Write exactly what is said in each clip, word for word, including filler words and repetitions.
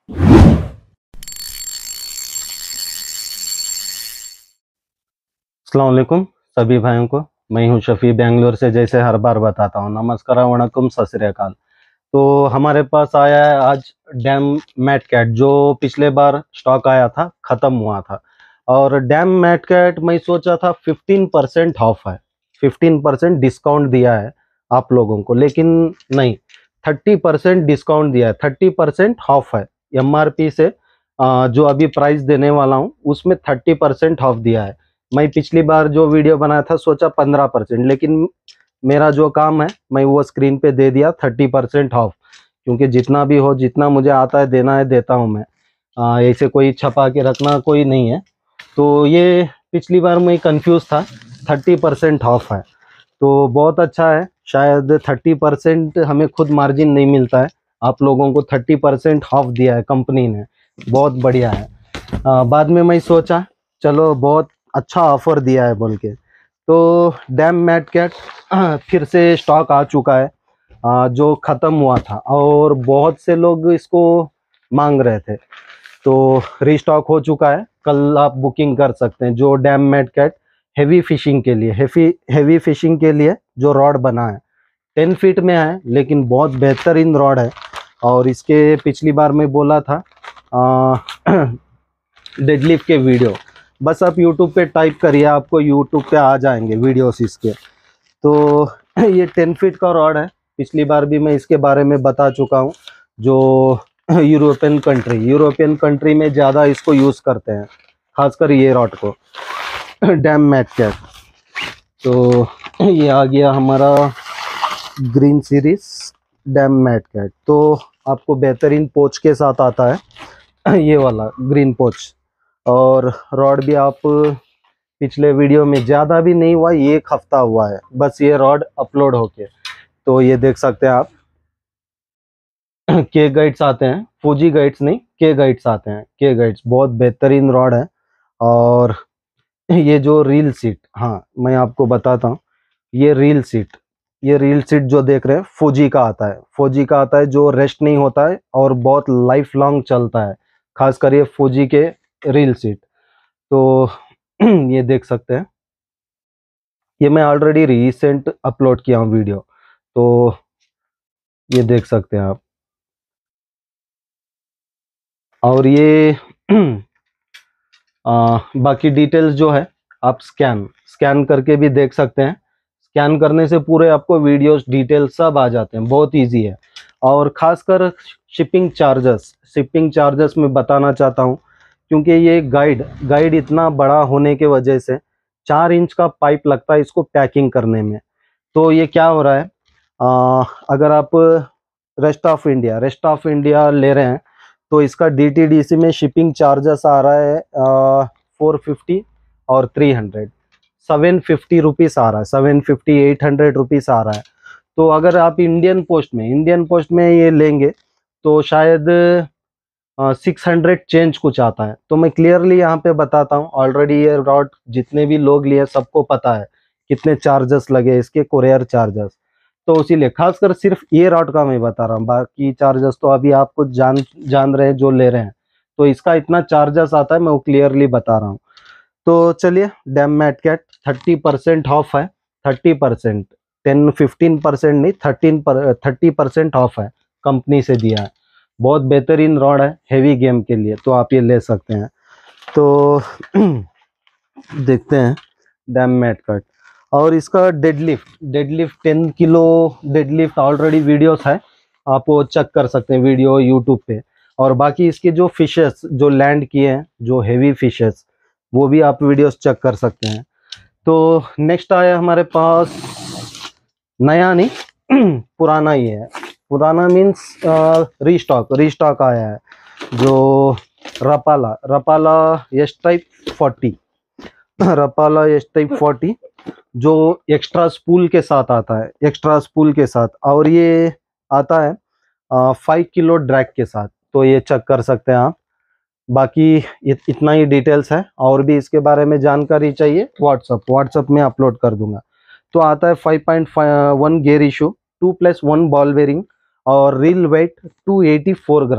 अस्सलाम वालेकुम सभी भाइयों को। मैं हूं शफी बेंगलोर से, जैसे हर बार बताता हूं। नमस्कार, वणक्कम, सत श्री अकाल। तो हमारे पास आया है आज डैम मैट कैट, जो पिछले बार स्टॉक आया था, ख़त्म हुआ था। और डैम मैट कैट मैं सोचा था फिफ्टीन परसेंट ऑफ है, फिफ्टीन परसेंट डिस्काउंट दिया है आप लोगों को, लेकिन नहीं, थर्टी परसेंट डिस्काउंट दिया है, थर्टी परसेंट ऑफ है। एमआरपी से अ, जो अभी प्राइस देने वाला हूँ उसमें थर्टी परसेंट ऑफ दिया है। मैं पिछली बार जो वीडियो बनाया था सोचा पंद्रह परसेंट, लेकिन मेरा जो काम है मैं वो स्क्रीन पे दे दिया थर्टी परसेंट ऑफ, क्योंकि जितना भी हो, जितना मुझे आता है देना है देता हूँ मैं। आ, ऐसे कोई छपा के रखना कोई नहीं है। तो ये पिछली बार मैं कंफ्यूज था, थर्टी परसेंट ऑफ है तो बहुत अच्छा है। शायद थर्टी परसेंट हमें खुद मार्जिन नहीं मिलता है, आप लोगों को थर्टी परसेंट ऑफ दिया है कंपनी ने, बहुत बढ़िया है। आ, बाद में मैं सोचा चलो बहुत अच्छा ऑफर दिया है बोल के, तो डैम मैट कैट फिर से स्टॉक आ चुका है, आ, जो ख़त्म हुआ था और बहुत से लोग इसको मांग रहे थे, तो रीस्टॉक हो चुका है। कल आप बुकिंग कर सकते हैं। जो DAM Madcat heavy fishing के लिए, हेवी हेवी फिशिंग के लिए जो रॉड बना है, टेन फीट में है, लेकिन बहुत बेहतरीन रॉड है। और इसके पिछली बार मैं बोला था डेडलिफ्ट के वीडियो, बस आप यूट्यूब पे टाइप करिए, आपको यूट्यूब पे आ जाएंगे वीडियोस इसके। तो ये टेन फीट का रॉड है, पिछली बार भी मैं इसके बारे में बता चुका हूँ। जो यूरोपियन कंट्री यूरोपियन कंट्री में ज़्यादा इसको यूज़ करते हैं, खासकर ये रॉड को, डैम मैट कैट। तो ये आ गया हमारा green series DAM Madcat. तो आपको बेहतरीन पोच के साथ आता है ये वाला ग्रीन पोच। और रॉड भी आप पिछले वीडियो में, ज़्यादा भी नहीं हुआ, ये एक हफ्ता हुआ है बस ये रॉड अपलोड होके, तो ये देख सकते हैं आप। के गाइड्स आते हैं, फूजी गाइड्स नहीं, के गाइड्स आते हैं। के गाइड्स बहुत बेहतरीन रॉड है। और ये जो रील सीट, हाँ मैं आपको बताता हूँ, ये रील सीट ये रील सीट जो देख रहे हैं फूजी का आता है, फूजी का आता है, जो रेस्ट नहीं होता है और बहुत लाइफ लॉन्ग चलता है, खासकर ये फूजी के रील सीट। तो ये देख सकते हैं, ये मैं ऑलरेडी रिसेंट अपलोड किया हूँ वीडियो, तो ये देख सकते हैं आप। और ये आ, बाकी डिटेल्स जो है आप स्कैन स्कैन करके भी देख सकते हैं। स्कैन करने से पूरे आपको वीडियोस डिटेल सब आ जाते हैं, बहुत इजी है। और खासकर शिपिंग चार्जेस शिपिंग चार्जेस में बताना चाहता हूँ, क्योंकि ये गाइड गाइड इतना बड़ा होने के वजह से चार इंच का पाइप लगता है इसको पैकिंग करने में। तो ये क्या हो रहा है, आ, अगर आप rest of India rest of India ले रहे हैं तो इसका डीटीडीसी में शिपिंग चार्जेस आ रहा है फोर फिफ्टी और three hundred, seven fifty rupees आ रहा है, seven fifty eight hundred rupees आ रहा है। तो अगर आप इंडियन पोस्ट में इंडियन पोस्ट में ये लेंगे तो शायद सिक्स हंड्रेड चेंज कुछ आता है। तो मैं क्लियरली यहाँ पे बताता हूँ, ऑलरेडी ये रॉड जितने भी लोग लिए सबको पता है कितने चार्जेस लगे इसके, कोरियर चार्जेस। तो इसीलिए खासकर सिर्फ ये रॉड का मैं बता रहा हूँ, बाकी चार्जेस तो अभी आप कुछ जान जान रहे हैं जो ले रहे हैं, तो इसका इतना चार्जेस आता है, मैं वो क्लियरली बता रहा हूँ। तो चलिए, DAM Madcat thirty percent off है, thirty percent, ten fifteen percent नहीं, थर्टीन पर थर्टी परसेंट ऑफ है, कंपनी से दिया है। बहुत बेहतरीन रॉड है हेवी गेम के लिए, तो आप ये ले सकते हैं। तो देखते हैं डैम मैट कैट। और इसका deadlift deadlift ten kilo deadlift already videos है, आप वो चेक कर सकते हैं वीडियो यूट्यूब पे। और बाकी इसके जो फिशेस जो लैंड किए हैं, जो हेवी फिशेस, वो भी आप वीडियोस चेक कर सकते हैं। तो नेक्स्ट आया हमारे पास, नया नहीं पुराना ही है, पुराना मीन्स रीस्टॉक रीस्टॉक आया है, जो Rapala Rapala S type forty Rapala S type forty, जो एक्स्ट्रा स्पूल के साथ आता है, एक्स्ट्रा स्पूल के साथ। और ये आता है फाइव किलो ड्रैग के साथ, तो ये चेक कर सकते हैं आप। बाकी इत, इतना ही डिटेल्स है, और भी इसके बारे में जानकारी चाहिए व्हाट्सअप व्हाट्सअप में अपलोड कर दूंगा। तो आता है five point one gear issue, two plus one ball bearing, और reel weight two eighty four gram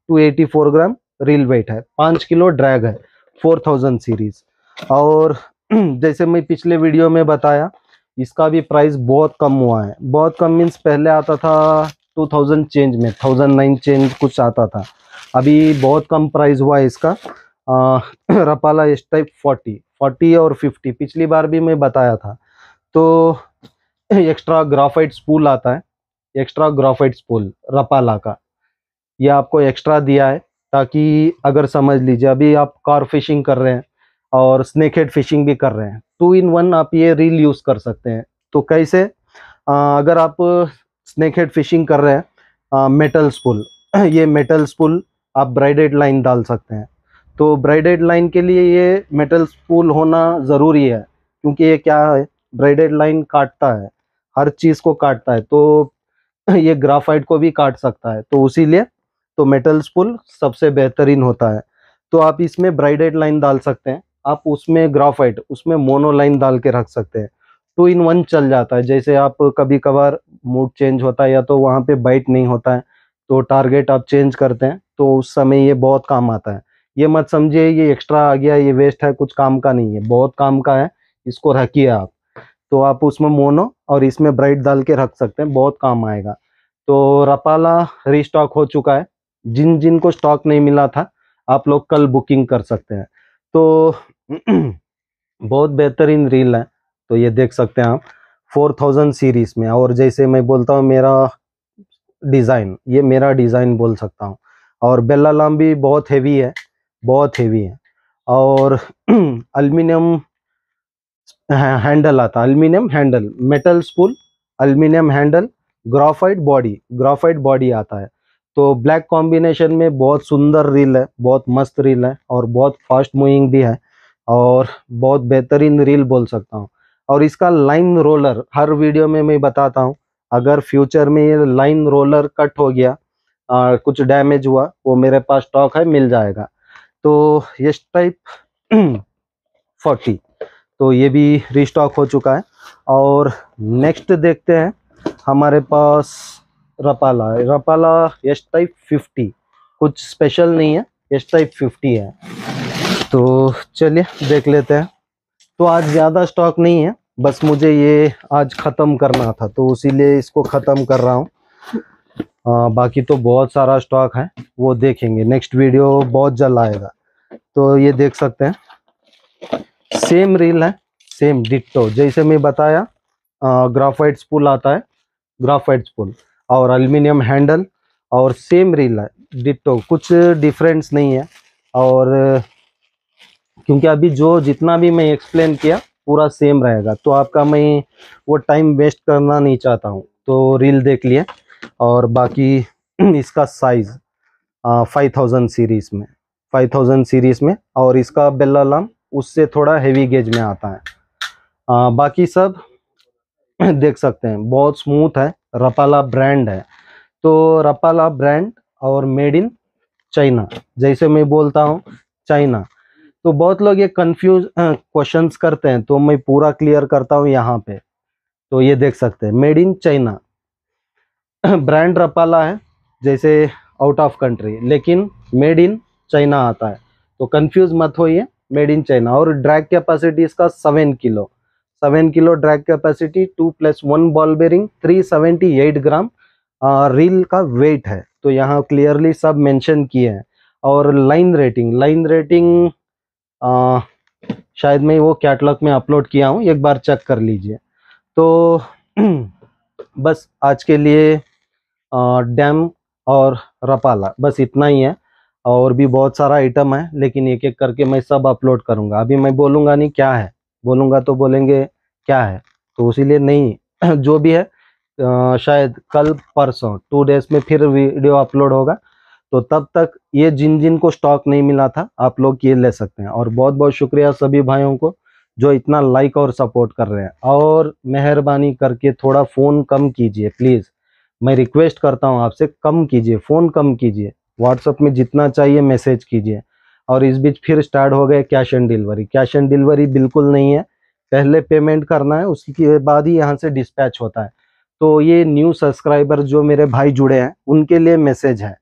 two eighty four gram reel weight है, पाँच किलो ड्रैग है, फोर थाउजेंड सीरीज। और जैसे मैं पिछले वीडियो में बताया, इसका भी प्राइस बहुत कम हुआ है। बहुत कम मीन्स पहले आता था टू थाउजेंड चेंज में, थाउजेंड नाइन चेंज कुछ आता था, अभी बहुत कम प्राइस हुआ है इसका। Rapala S type forty forty और फिफ्टी पिछली बार भी मैं बताया था। तो एक्स्ट्रा ग्राफाइट स्पूल आता है, एक्स्ट्रा ग्राफाइट स्पूल रपाला का, ये आपको एक्स्ट्रा दिया है ताकि अगर समझ लीजिए अभी आप कार फिशिंग कर रहे हैं और स्नेक हेड फिशिंग भी कर रहे हैं, टू इन वन आप ये रील यूज़ कर सकते हैं। तो कैसे, आ, अगर आप स्नेक हेड फिशिंग कर रहे हैं, मेटल स्पूल, ये मेटल स्पूल आप ब्राइडेड लाइन डाल सकते हैं। तो ब्राइडेड लाइन के लिए ये मेटल स्पूल होना ज़रूरी है, क्योंकि ये क्या है, ब्राइडेड लाइन काटता है, हर चीज़ को काटता है, तो ये ग्राफाइट को भी काट सकता है, तो इसीलिए तो मेटल स्पूल सबसे बेहतरीन होता है। तो आप इसमें ब्राइडेड लाइन डाल सकते हैं, आप उसमें ग्राफाइट, उसमें मोनो लाइन डाल के रख सकते हैं, टू इन वन चल जाता है। जैसे आप कभी कभार मूड चेंज होता है या तो वहाँ पे बाइट नहीं होता है, तो टारगेट आप चेंज करते हैं, तो उस समय ये बहुत काम आता है। ये मत समझिए ये एक्स्ट्रा आ गया, ये वेस्ट है, कुछ काम का नहीं है, बहुत काम का है, इसको रखिए आप। तो आप उसमें मोनो और इसमें ब्राइट डाल के रख सकते हैं, बहुत काम आएगा। तो रपाला रीस्टॉक हो चुका है, जिन जिन को स्टॉक नहीं मिला था आप लोग कल बुकिंग कर सकते हैं। तो बहुत बेहतरीन रील है, तो ये देख सकते हैं आप फोर थाउजेंड सीरीज में। और जैसे मैं बोलता हूँ मेरा डिज़ाइन, ये मेरा डिज़ाइन बोल सकता हूँ। और बेल्ला लाम भी बहुत हेवी है, बहुत हेवी है। और एल्युमिनियम हैंडल आता है, aluminium handle, metal spool, aluminium handle, graphite body, graphite body आता है। तो ब्लैक कॉम्बिनेशन में बहुत सुंदर रील है, बहुत मस्त रील है और बहुत फास्ट मूविंग भी है और बहुत बेहतरीन रील बोल सकता हूँ। और इसका लाइन रोलर हर वीडियो में मैं बताता हूँ, अगर फ्यूचर में ये लाइन रोलर कट हो गया, आ, कुछ डैमेज हुआ, वो मेरे पास स्टॉक है, मिल जाएगा। तो ये टाइप फोर्टी, तो ये भी रीस्टॉक हो चुका है। और नेक्स्ट देखते हैं, हमारे पास रपाला है, रपाला एस टाइप फिफ्टी, कुछ स्पेशल नहीं है, एस टाइप फिफ्टी है। तो चलिए देख लेते हैं। तो आज ज़्यादा स्टॉक नहीं है, बस मुझे ये आज ख़त्म करना था, तो इसीलिए इसको ख़त्म कर रहा हूँ। बाकी तो बहुत सारा स्टॉक है, वो देखेंगे नेक्स्ट वीडियो, बहुत जल्द आएगा। तो ये देख सकते हैं, सेम रील है, सेम डिट्टो, जैसे मैं बताया, ग्राफाइट स्पूल आता है, ग्राफाइट स्पूल और एल्युमिनियम हैंडल, और सेम रील है डिट्टो, कुछ डिफरेंस नहीं है। और क्योंकि अभी जो जितना भी मैं एक्सप्लेन किया पूरा सेम रहेगा, तो आपका मैं वो टाइम वेस्ट करना नहीं चाहता हूँ, तो रील देख लिए। और बाकी इसका साइज़ फाइव थाउजेंड सीरीज़ में, फाइव थाउजेंड सीरीज़ में, और इसका बेल्ला लाम उससे थोड़ा हेवी गेज में आता है। आ, बाकी सब देख सकते हैं, बहुत स्मूथ है, रपाला ब्रांड है। तो रपाला ब्रांड और मेड इन चाइना, जैसे मैं बोलता हूँ चाइना, तो बहुत लोग ये कंफ्यूज क्वेश्चंस करते हैं, तो मैं पूरा क्लियर करता हूँ यहाँ पे। तो ये देख सकते हैं, made in China, brand Rapala है, जैसे आउट ऑफ कंट्री, लेकिन मेड इन चाइना आता है, तो कंफ्यूज मत होइए, मेड इन चाइना। और ड्रैग कैपेसिटी इसका seven kilo, seven kilo drag capacity, two plus one ball bearing, three seventy eight gram reel का वेट है, तो यहाँ क्लियरली सब मेंशन किए हैं। और लाइन रेटिंग, लाइन रेटिंग आ, शायद मैं वो कैटलॉग में अपलोड किया हूँ, एक बार चेक कर लीजिए। तो बस आज के लिए डैम और रपाला बस इतना ही है, और भी बहुत सारा आइटम है, लेकिन एक एक करके मैं सब अपलोड करूँगा। अभी मैं बोलूँगा नहीं क्या है, बोलूँगा तो बोलेंगे क्या है, तो इसीलिए नहीं जो भी है आ, शायद कल परसों टू डेज में फिर वीडियो अपलोड होगा, तो तब तक ये जिन जिन को स्टॉक नहीं मिला था आप लोग ये ले सकते हैं। और बहुत बहुत शुक्रिया सभी भाइयों को जो इतना लाइक और सपोर्ट कर रहे हैं। और मेहरबानी करके थोड़ा फ़ोन कम कीजिए प्लीज़, मैं रिक्वेस्ट करता हूँ आपसे, कम कीजिए, फ़ोन कम कीजिए, व्हाट्सएप में जितना चाहिए मैसेज कीजिए। और इस बीच फिर स्टार्ट हो गए cash on delivery, cash on delivery बिल्कुल नहीं है, पहले पेमेंट करना है, उसके बाद ही यहाँ से डिस्पैच होता है। तो ये न्यू सब्सक्राइबर जो मेरे भाई जुड़े हैं उनके लिए मैसेज है,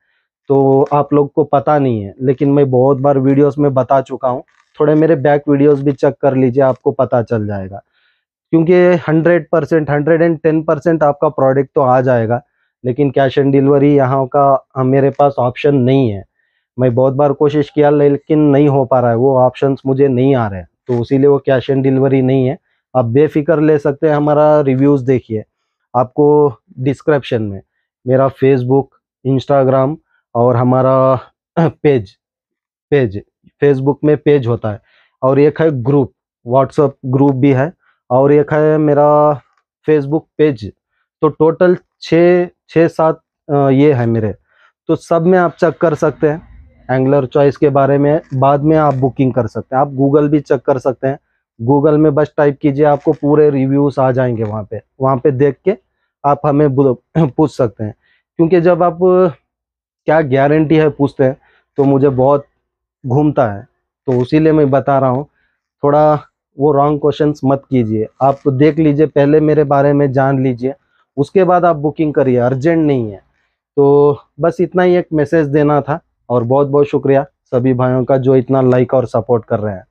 तो आप लोग को पता नहीं है, लेकिन मैं बहुत बार वीडियोस में बता चुका हूँ। थोड़े मेरे बैक वीडियोस भी चेक कर लीजिए, आपको पता चल जाएगा। क्योंकि hundred percent hundred and ten percent आपका प्रोडक्ट तो आ जाएगा, लेकिन कैश ऑन डिलीवरी यहाँ का मेरे पास ऑप्शन नहीं है। मैं बहुत बार कोशिश किया लेकिन नहीं हो पा रहा है, वो ऑप्शंस मुझे नहीं आ रहे हैं, तो इसीलिए वो कैश ऑन डिलीवरी नहीं है। आप बेफिक्र ले सकते हैं, हमारा रिव्यूज़ देखिए। आपको डिस्क्रिप्शन में मेरा फेसबुक, इंस्टाग्राम और हमारा पेज पेज फेसबुक में पेज होता है, और एक है ग्रुप, व्हाट्सएप ग्रुप भी है, और एक है मेरा फेसबुक पेज। तो टोटल छः छः सात अ, ये है मेरे। तो सब में आप चेक कर सकते हैं। एंगलर चॉइस के बारे में बाद में आप बुकिंग कर सकते हैं। आप गूगल भी चेक कर सकते हैं। गूगल में बस टाइप कीजिए, आपको पूरे रिव्यूज़ आ जाएंगे वहाँ पे। वहाँ पे देख के आप हमें बु- पूछ सकते हैं। क्योंकि जब आप क्या गारंटी है पूछते हैं, तो मुझे बहुत घूमता है, तो उसीलिए मैं बता रहा हूँ। थोड़ा वो रॉन्ग क्वेश्चंस मत कीजिए। आप देख लीजिए, पहले मेरे बारे में जान लीजिए, उसके बाद आप बुकिंग करिए, अर्जेंट नहीं है। तो बस इतना ही एक मैसेज देना था, और बहुत बहुत शुक्रिया सभी भाइयों का जो इतना लाइक और सपोर्ट कर रहे हैं।